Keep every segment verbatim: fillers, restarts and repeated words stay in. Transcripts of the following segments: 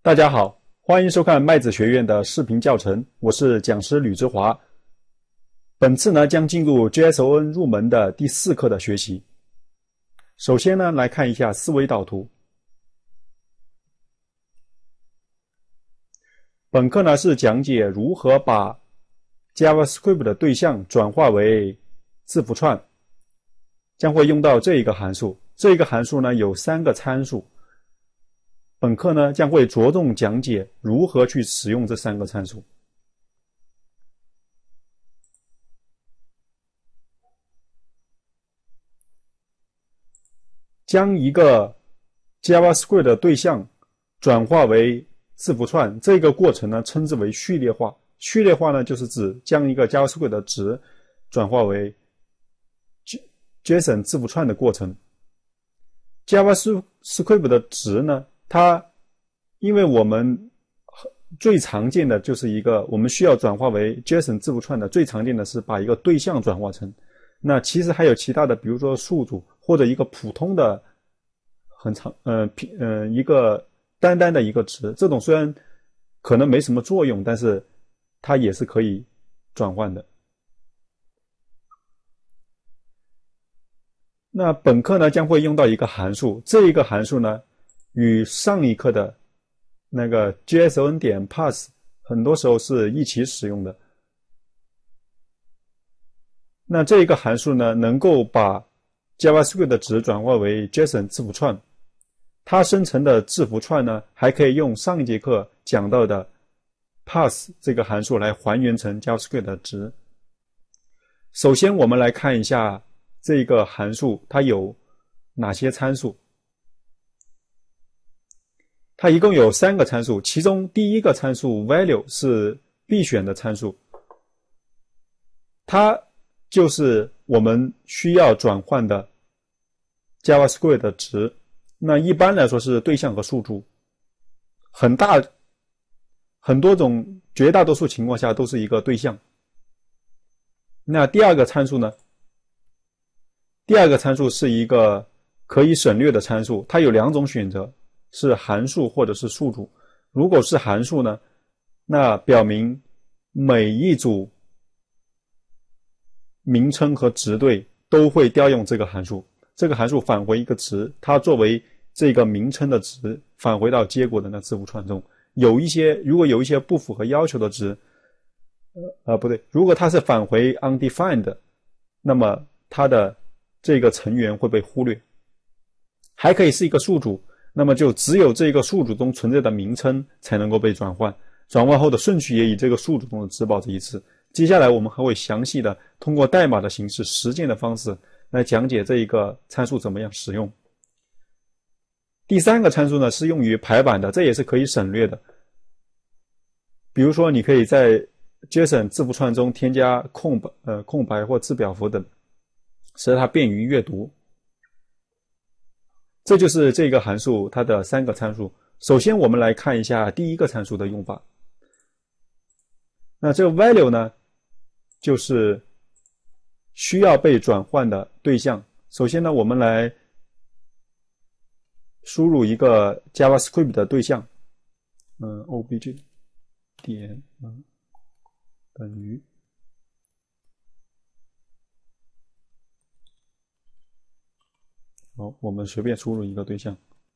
大家好，欢迎收看麦子学院的视频教程，我是讲师吕之华。本次呢将进入 J S O N 入门的第四课的学习。首先呢来看一下思维导图。本课呢是讲解如何把 JavaScript 的对象转化为字符串，将会用到这一个函数。这一个函数呢有三个参数。本课呢将会着重讲解如何去使用这三个参数。将一个 JavaScript 的对象转化为字符串，这个过程呢称之为序列化。序列化呢就是指将一个 JavaScript 的值转化为 JSON 字符串的过程。JavaScript 的值呢，它因为我们最常见的就是一个我们需要转化为 JSON 字符串的，最常见的是把一个对象转化成。那其实还有其他的，比如说数组或者一个普通的很长呃呃一个单单的一个值，这种虽然可能没什么作用，但是它也是可以转换的。那本课呢将会用到一个函数，这一个函数呢与上一课的那个 J S O N 点 pass 很多时候是一起使用的。那这一个函数呢能够把 JavaScript 的值转化为 JSON 字符串，它生成的字符串呢还可以用上一节课讲到的 pass 这个函数来还原成 JavaScript 的值。首先我们来看一下这个函数它有哪些参数。它一共有三个参数，其中第一个参数 value 是必选的参数，它就是我们需要转换的 JavaScript 的值。那一般来说是对象和数组，很大很多种绝大多数情况下都是一个对象。那第二个参数呢？第二个参数是一个可以省略的参数，它有两种选择，是函数或者是数组。如果是函数呢，那表明每一组名称和值对都会调用这个函数，这个函数返回一个值，它作为这个名称的值返回到结果的那字符串中。有一些如果有一些不符合要求的值，呃呃不对，如果它是返回 undefined， 那么它的这个成员会被忽略。还可以是一个数组，那么就只有这个数组中存在的名称才能够被转换，转换后的顺序也以这个数组中的值保持一致。接下来我们还会详细的通过代码的形式实践的方式来讲解这一个参数怎么样使用。第三个参数呢是用于排版的，这也是可以省略的。比如说你可以在 JSON 字符串中添加空白呃空白或字表符等，使它便于阅读。这就是这个函数它的三个参数。首先我们来看一下第一个参数的用法。那这个 value 呢就是需要被转换的对象。首先呢我们来输入一个 JavaScript 的对象，嗯 obj 点嗯等于好，我们随便输入一个对象。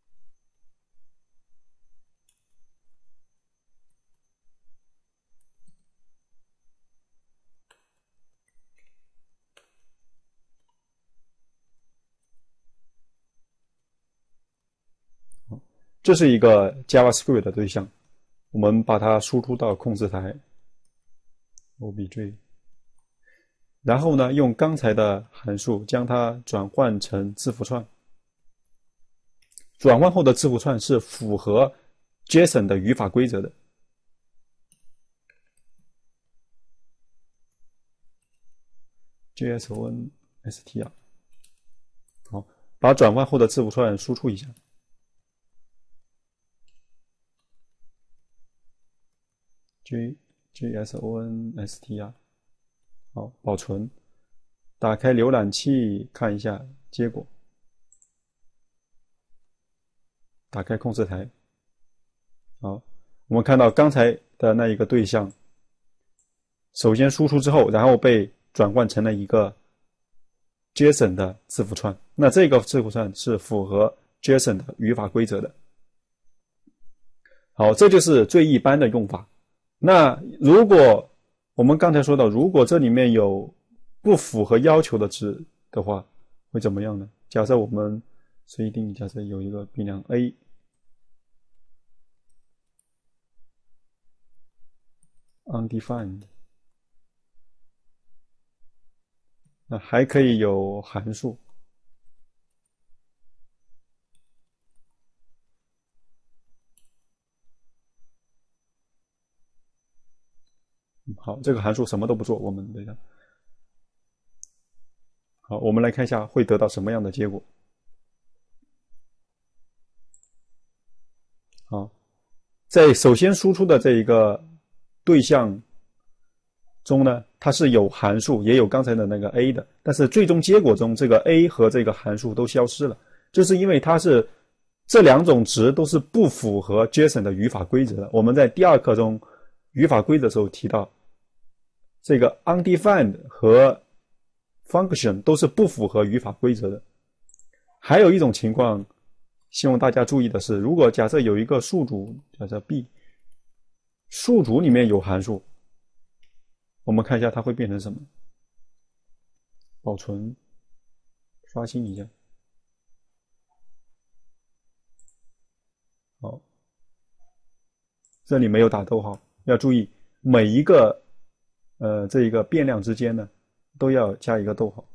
好，这是一个 JavaScript 的对象，我们把它输出到控制台 obj， 然后呢用刚才的函数将它转换成字符串。转换后的字符串是符合 JSON 的语法规则的。JSON-str， 好，把转换后的字符串输出一下。J JSON-str， 好，保存，打开浏览器看一下结果。打开控制台， 好，我们看到刚才的那一个对象，首先输出之后，然后被转换成了一个 JSON 的字符串。那这个字符串是符合 JSON 的语法规则的。好，这就是最一般的用法。那如果我们刚才说到，如果这里面有不符合要求的值的话，会怎么样呢？假设我们随意定义，假设有一个变量 a， undefined， 那还可以有函数。好，这个函数什么都不做，我们等一下。好，我们来看一下会得到什么样的结果。好，在首先输出的这一个对象中呢，它是有函数，也有刚才的那个 a 的，但是最终结果中，这个 a 和这个函数都消失了，就是因为它是这两种值都是不符合 JSON 的语法规则的。我们在第二课中语法规则的时候提到，这个 undefined 和 function 都是不符合语法规则的。还有一种情况，希望大家注意的是，如果假设有一个宿主，假设 b， 宿主里面有函数，我们看一下它会变成什么。保存，刷新一下。好，这里没有打逗号，要注意每一个呃这一个变量之间呢都要加一个逗号。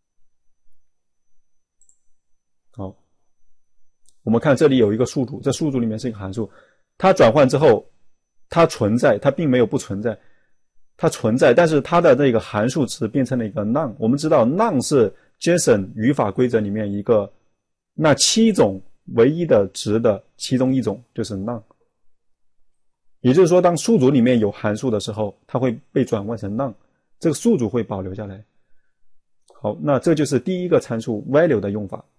好，我们看这里有一个宿主，这宿主里面是一个函数，它转换之后，它存在，它并没有不存在，它存在，但是它的这个函数值变成了一个 none。我们知道 none 是 JSON 语法规则里面一个那七种唯一的值的其中一种，就是 none。也就是说，当宿主里面有函数的时候，它会被转换成 none， 这个宿主会保留下来。好，那这就是第一个参数 value 的用法。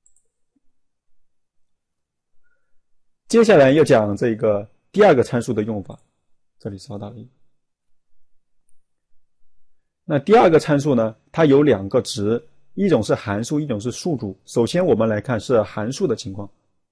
接下来要讲这个第二个参数的用法，这里稍大一点。那第二个参数呢，它有两个值，一种是函数，一种是宿主。首先我们来看是函数的情况。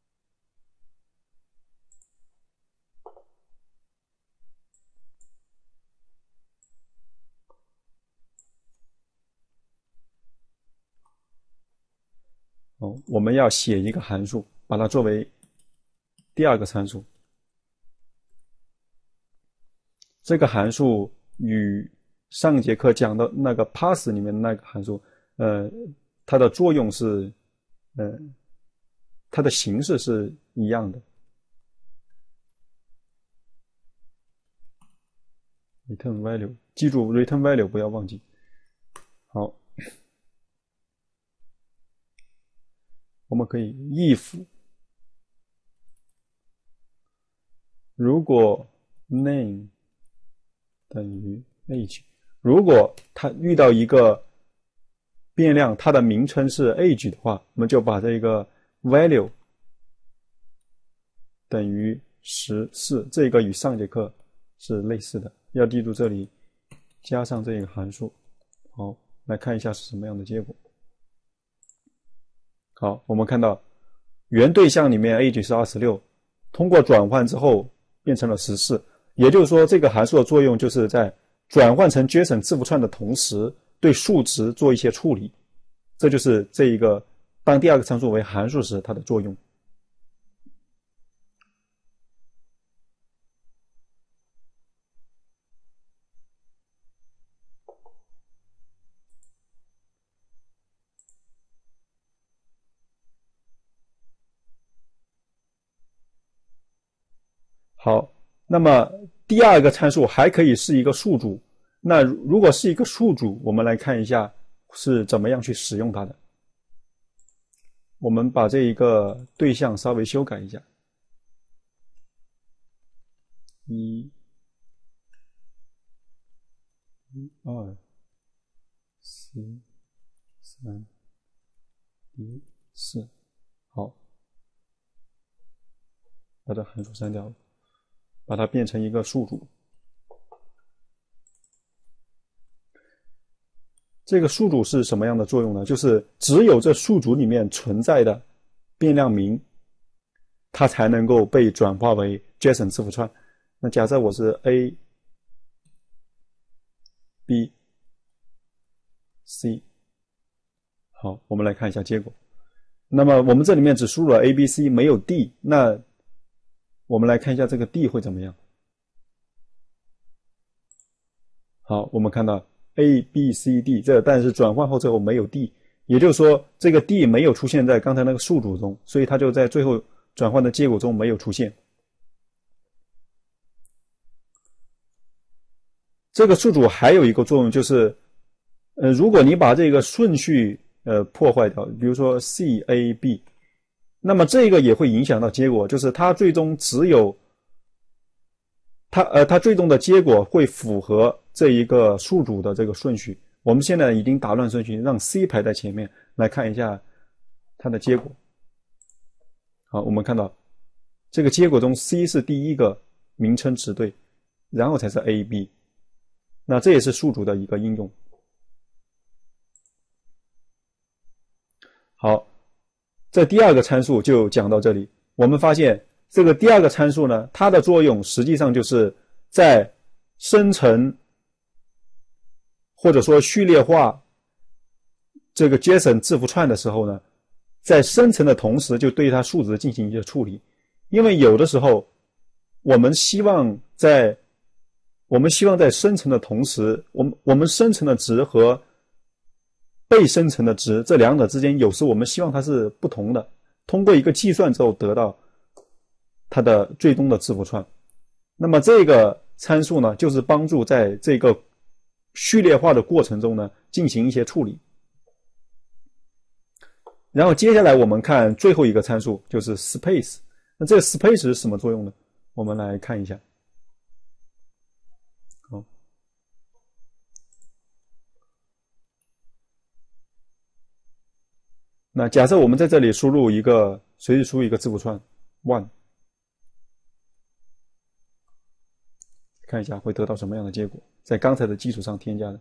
哦，我们要写一个函数，把它作为第二个参数。这个函数与上节课讲的那个 pass 里面的那个函数，呃，它的作用是，呃，它的形式是一样的。return value， 记住 return value 不要忘记。好，我们可以 if 如果 name 等于 age， 如果它遇到一个变量，它的名称是 age 的话，我们就把这个 value 等于十四，这个与上节课是类似的，要记住这里加上这个函数。好，来看一下是什么样的结果。好，我们看到原对象里面 age 是二十六，通过转换之后变成了十四，也就是说这个函数的作用就是在转换成 JSON 字符串的同时，对数值做一些处理。这就是这一个当第二个参数为函数时它的作用。好，那么第二个参数还可以是一个宿主。那如果是一个宿主，我们来看一下是怎么样去使用它的。我们把这一个对象稍微修改一下。一、二、四、三、一、四。好，把这函数删掉了。 把它变成一个数组。这个数组是什么样的作用呢？就是只有这数组里面存在的变量名，它才能够被转化为 JSON 字符串。那假设我是 A、B、C， 好，我们来看一下结果。那么我们这里面只输入了 A、B、C， 没有 D， 那我们来看一下这个 D 会怎么样。好，我们看到 A、B、C、D 这，但是转换后之后没有 D， 也就是说这个 D 没有出现在刚才那个数组中，所以它就在最后转换的结果中没有出现。这个数组还有一个作用就是，呃，如果你把这个顺序呃破坏掉，比如说 C A B， 那么这个也会影响到结果，就是它最终只有它呃它最终的结果会符合这一个数组的这个顺序。我们现在已经打乱顺序，让 C 排在前面，来看一下它的结果。好，我们看到这个结果中 C 是第一个名称值对，然后才是 A、B。那这也是数组的一个应用。好，这第二个参数就讲到这里。我们发现这个第二个参数呢，它的作用实际上就是在生成或者说序列化这个 JSON 字符串的时候呢，在生成的同时就对它数值进行一些处理。因为有的时候我们希望在我们希望在生成的同时，我们我们生成的值和被生成的值这两者之间，有时我们希望它是不同的。通过一个计算之后得到它的最终的字符串。那么这个参数呢，就是帮助在这个序列化的过程中呢进行一些处理。然后接下来我们看最后一个参数，就是 space。那这个 space 是什么作用呢？我们来看一下。好，那假设我们在这里输入一个随意输入一个字符串 one， 看一下会得到什么样的结果，在刚才的基础上添加的。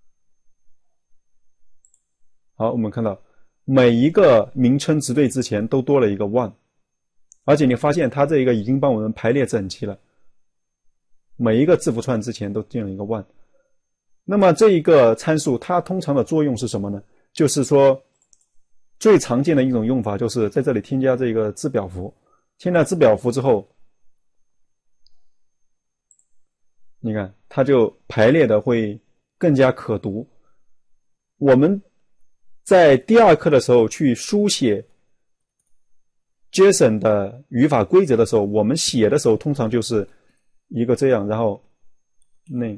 好，我们看到每一个名称值对之前都多了一个 one， 而且你发现它这一个已经帮我们排列整齐了，每一个字符串之前都进了一个 one。 那么这一个参数它通常的作用是什么呢？就是说最常见的一种用法就是在这里添加这个字表符，添加字表符之后，你看它就排列的会更加可读。我们在第二课的时候去书写 JSON 的语法规则的时候，我们写的时候通常就是一个这样，然后 name，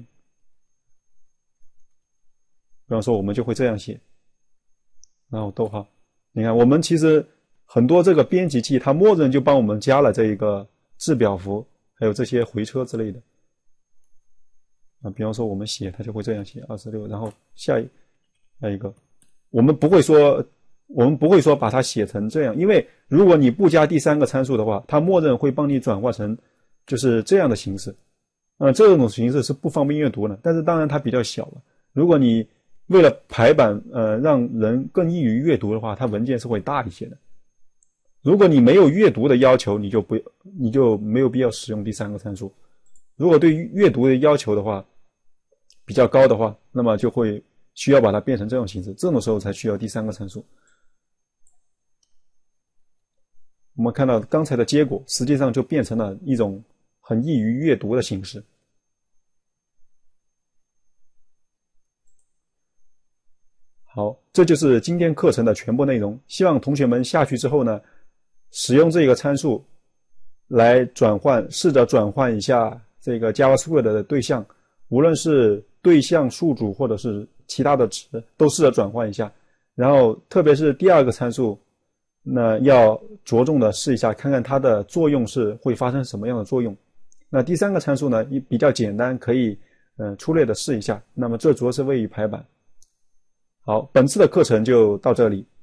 比方说我们就会这样写，然后逗号。你看我们其实很多这个编辑器它默认就帮我们加了这一个字表符，还有这些回车之类的啊，比方说我们写它就会这样写二十六，然后下一下一个我们不会说我们不会说把它写成这样，因为如果你不加第三个参数的话，它默认会帮你转化成就是这样的形式。呃，这种形式是不方便阅读的，但是当然它比较小了。如果你为了排版呃让人更易于阅读的话，它文件是会大一些的。如果你没有阅读的要求，你就不你就没有必要使用第三个参数。如果对阅读的要求的话比较高的话，那么就会需要把它变成这种形式，这种时候才需要第三个参数。我们看到刚才的结果实际上就变成了一种很易于阅读的形式。好，这就是今天课程的全部内容。希望同学们下去之后呢，使用这个参数来转换，试着转换一下这个 JavaScript 的对象，无论是对象数组或者是其他的值，都试着转换一下。然后特别是第二个参数，那要着重的试一下，看看它的作用是会发生什么样的作用。那第三个参数呢，比较简单，可以呃粗略的试一下。那么这主要是为于排版。好，本次的课程就到这里。